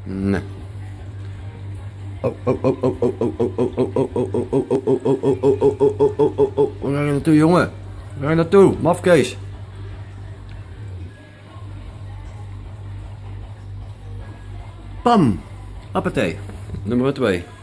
Nee. Oh. Waar ga je naartoe, jongen? Waar ga je naartoe? Mafkees. Pam. Appetee. Nummer 2.